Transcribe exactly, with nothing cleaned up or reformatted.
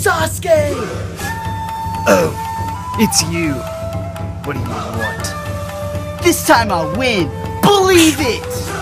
Sasuke! Oh, it's you. What do you want? This time I'll win! Believe it!